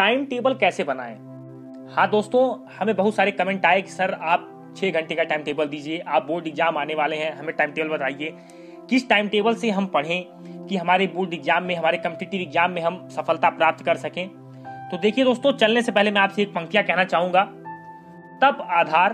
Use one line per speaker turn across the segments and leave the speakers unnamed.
Time table कैसे बनाएं। हाँ दोस्तों, हमें बहुत सारे कमेंट आए कि सर आप 6 घंटे का टाइम टेबल दीजिए, आप बोर्ड एग्जाम आने वाले हैं, हमें टाइम टेबल बताइए किस टाइम टेबल से हम पढ़ें कि हमारे बोर्ड एग्जाम में, हमारे कॉम्पिटिटिव एग्जाम में हम सफलता प्राप्त कर सकें। तो देखिए दोस्तों, चलने से पहले मैं आपसे एक पंक्तियां कहना चाहूंगा। तब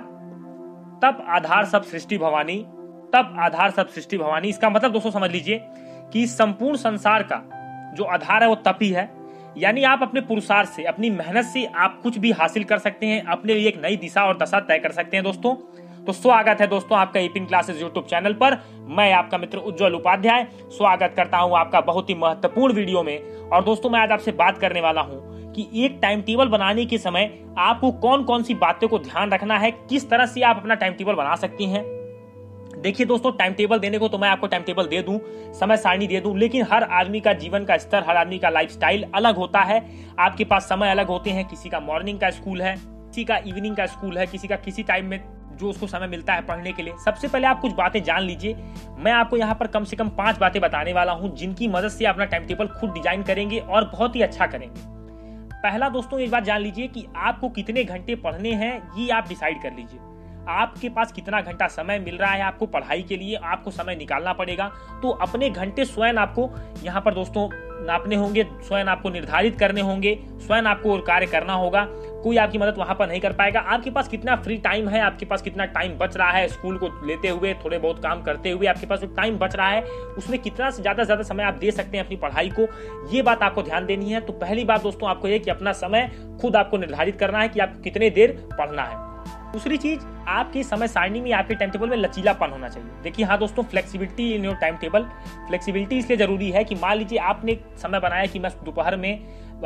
आधार सब सृष्टि भवानी, तब आधार सब सृष्टि भवानी। इसका मतलब दोस्तों समझ लीजिए कि संपूर्ण संसार का जो आधार है वो तप ही है। यानी आप अपने पुरुषार्थ से, अपनी मेहनत से आप कुछ भी हासिल कर सकते हैं, अपने लिए एक नई दिशा और दशा तय कर सकते हैं दोस्तों। तो स्वागत है दोस्तों आपका एपिन क्लासेस यूट्यूब चैनल पर। मैं आपका मित्र उज्जवल उपाध्याय स्वागत करता हूं आपका बहुत ही महत्वपूर्ण वीडियो में। और दोस्तों मैं आज आपसे बात करने वाला हूं कि एक टाइम टेबल बनाने के समय आपको कौन कौन सी बातों को ध्यान रखना है, किस तरह से आप अपना टाइम टेबल बना सकती हैं। देखिए दोस्तों, टाइम टेबल देने को तो मैं आपको टाइम टेबल दे दूं, समय सारणी दे दूं, लेकिन हर आदमी का जीवन का स्तर, हर आदमी का लाइफस्टाइल अलग होता है। आपके पास समय अलग होते हैं, किसी का मॉर्निंग का स्कूल है, किसी का इवनिंग का स्कूल है, किसी का किसी टाइम में जो उसको समय मिलता है पढ़ने के लिए। सबसे पहले आप कुछ बातें जान लीजिए। मैं आपको यहाँ पर कम से कम 5 बातें बताने वाला हूँ जिनकी मदद से आप अपना टाइम टेबल खुद डिजाइन करेंगे और बहुत ही अच्छा करेंगे। पहला दोस्तों एक बात जान लीजिए कि आपको कितने घंटे पढ़ने हैं ये आप डिसाइड कर लीजिए। आपके पास कितना घंटा समय मिल रहा है आपको पढ़ाई के लिए, आपको समय निकालना पड़ेगा। तो अपने घंटे स्वयं आपको यहाँ पर दोस्तों नापने होंगे, स्वयं आपको निर्धारित करने होंगे, स्वयं आपको और कार्य करना होगा। कोई आपकी मदद वहां पर नहीं कर पाएगा। आपके पास कितना फ्री टाइम है, आपके पास कितना टाइम बच रहा है स्कूल को लेते हुए, थोड़े बहुत काम करते हुए आपके पास जो टाइम बच रहा है उसमें कितना से ज्यादा समय आप दे सकते हैं अपनी पढ़ाई को, ये बात आपको ध्यान देनी है। तो पहली बात दोस्तों आपको ये कि अपना समय खुद आपको निर्धारित करना है कि आपको कितने देर पढ़ना है। दूसरी चीज, आपकी समय सारणी में, आपके टाइम टेबल में लचीलापन होना चाहिए। देखिए हाँ दोस्तों, flexibility in your time table. Flexibility इसलिए जरूरी है कि मान लीजिए आपने समय बनाया कि मैं दोपहर में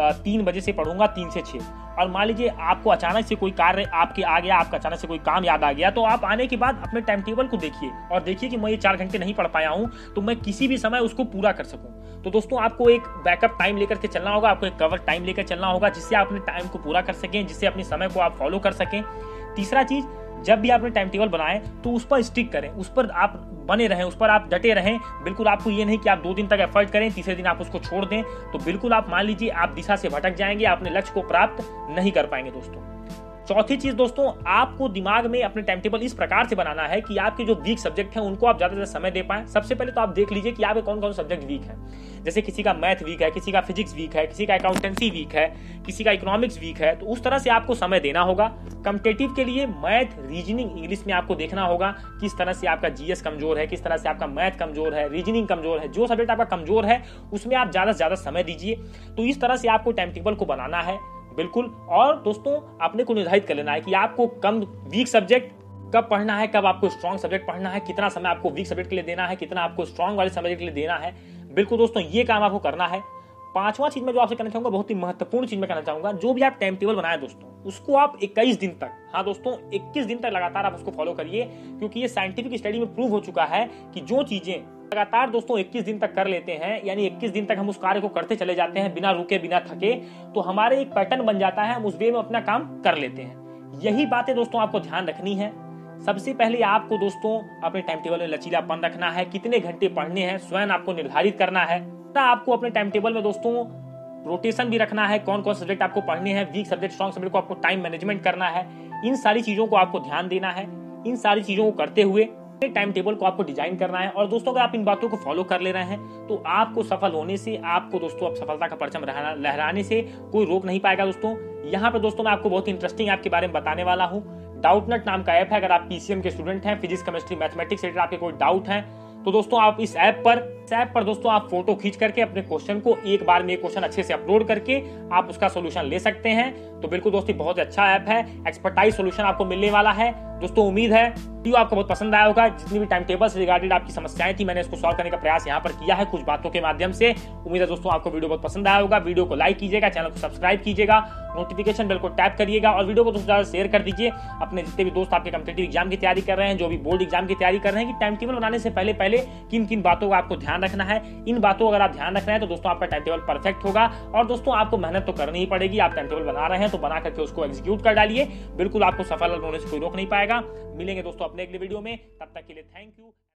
3 बजे से पढ़ूंगा 3 से 6, और मान लीजिए आपको अचानक से कोई कार्य आपके आ गया, आपका अचानक से कोई काम याद आ गया, तो आप आने के बाद अपने टाइम टेबल को देखिए और देखिए कि मैं ये 4 घंटे नहीं पढ़ पाया हूं, तो मैं किसी भी समय उसको पूरा कर सकूं। तो दोस्तों आपको एक बैकअप टाइम लेकर के चलना होगा, आपको एक कवर टाइम लेकर चलना होगा जिससे आप अपने टाइम को पूरा कर सकें, जिससे अपने समय को आप फॉलो कर सकें। तीसरा चीज, जब भी आपने टाइम टेबल बनाए तो उस पर स्टिक करें, उस पर आप बने रहें, उस पर आप डटे रहें। बिल्कुल आपको ये नहीं कि आप 2 दिन तक एफर्ट करें, तीसरे दिन आप उसको छोड़ दें, तो बिल्कुल आप मान लीजिए आप दिशा से भटक जाएंगे, अपने लक्ष्य को प्राप्त नहीं कर पाएंगे दोस्तों। चौथी चीज दोस्तों, आपको दिमाग में अपने टाइम टेबल इस प्रकार से बनाना है कि आपके जो वीक सब्जेक्ट हैं उनको आप ज्यादा से ज्यादा समय दे पाएं। सबसे पहले तो आप देख लीजिए कि आपके कौन कौन सब्जेक्ट वीक है। जैसे किसी का मैथ वीक है, किसी का फिजिक्स वीक है, किसी का अकाउंटेंसी वीक है, किसी का इकोनॉमिक्स वीक है, तो उस तरह से आपको समय देना होगा। कॉम्पिटिटिव के लिए मैथ, रीजनिंग, इंग्लिश में आपको देखना होगा किस तरह से आपका जीएस कमजोर है, किस तरह से आपका मैथ कमजोर है, रीजनिंग कमजोर है। जो सब्जेक्ट आपका कमजोर है उसमें आप ज्यादा से ज्यादा समय दीजिए। तो इस तरह से आपको टाइम टेबल को बनाना है बिल्कुल। और दोस्तों अपने को निर्धारित कर लेना है कि आपको कम वीक सब्जेक्ट कब पढ़ना है, कब आपको स्ट्रॉन्ग सब्जेक्ट पढ़ना है, कितना समय आपको वीक सब्जेक्ट के लिए देना है, कितना आपको स्ट्रॉन्ग वाले सब्जेक्ट के लिए देना है। बिल्कुल दोस्तों ये काम आपको करना है। 5वां चीज मैं जो आपसे कहना चाहूंगा, बहुत ही महत्वपूर्ण चीज मैं कहना चाहूंगा, जो भी आप टाइम टेबल बनाए दोस्तों उसको आप 21 दिन तक, हाँ दोस्तों 21 दिन तक लगातार आप उसको फॉलो करिए। क्योंकि ये साइंटिफिक स्टडी में प्रूव हो चुका है कि जो चीजें लगातार दोस्तों 21 दिन तक कर लेते हैं, यानी 21 दिन तक हम उस कार्य को करते चले जाते हैं बिना रुके बिना थके, तो हमारे एक पैटर्न बन जाता है, हम उस वे में अपना काम कर लेते हैं। यही बातें दोस्तों आपको ध्यान रखनी है। सबसे पहले आपको दोस्तों अपने टाइम टेबल में लचीलापन रखना है, कितने घंटे पढ़ने हैं स्वयं आपको निर्धारित करना है। आपको अपने टाइम टेबल में दोस्तों रोटेशन भी रखना है, कौन कौन सब्जेक्ट आपको पढ़ने हैं, वीक सब्जेक्ट, स्ट्रॉन्ग सब्जेक्ट को आपको टाइम मैनेजमेंट करना है। इन सारी चीजों को आपको ध्यान देना है। इन सारी चीजों को करते हुए टाइम टेबल को आपको डिजाइन करना है। और दोस्तों अगर आप इन बातों को फॉलो कर ले रहे हैं तो आपको सफल होने से, आपको दोस्तों अब सफलता का परचम लहराने से कोई रोक नहीं पाएगा दोस्तों। यहाँ पे दोस्तों मैं आपको बहुत इंटरेस्टिंग ऐप के बारे में बताने वाला हूँ। डाउटनट नाम का ऐप है। अगर आप पीसीएम के स्टूडेंट हैं, फिजिक्स, केमिस्ट्री, मैथमेटिक्स से आपके कोई डाउट है तो दोस्तों आप इस ऐप पर दोस्तों आप फोटो खींच करके अपने क्वेश्चन को एक बार में, एक क्वेश्चन अच्छे से अपलोड करके आप उसका सोल्यूशन ले सकते हैं। तो बिल्कुल दोस्तों बहुत अच्छा ऐप है, एक्सपर्टाइज सोल्यूशन आपको मिलने वाला है दोस्तों। उम्मीद है वीडियो आपको बहुत पसंद आया होगा। जितनी भी टाइम टेबल से रिगार्डेड आपकी समस्याएं थी मैंने इसको सॉल्व करने का प्रयास यहाँ पर किया है कुछ बातों के माध्यम से। उम्मीद है दोस्तों आपको वीडियो बहुत पसंद आया होगा। वीडियो को लाइक कीजिएगा, चैनल को सब्सक्राइब कीजिएगा, नोटिफिकेशन बेल को टैप करिएगा और वीडियो को दोस्तों ज्यादा शेयर कर दीजिए। अपने जितने भी दोस्त आपके कॉम्पिटिटिव एग्जाम की तैयारी कर रहे हैं, जो भी बोर्ड एग्जाम की तैयारी कर रहे हैं, कि टाइम टेबल बनाने से पहले किन किन बातों का आपको ध्यान रखना है। इन बातों अगर आप ध्यान रख रहे हैं तो दोस्तों आपका टाइम टेबल परफेक्ट होगा। और दोस्तों आपको मेहनत तो करनी ही पड़ेगी। आप टाइम टेबल बना रहे हैं तो बना करके उसको एग्जीक्यूट कर डालिए। बिल्कुल आपको सफल होने से कोई रोक नहीं पाएगा। मिलेंगे दोस्तों अपने अगले वीडियो में, तब तक के लिए थैंक यू।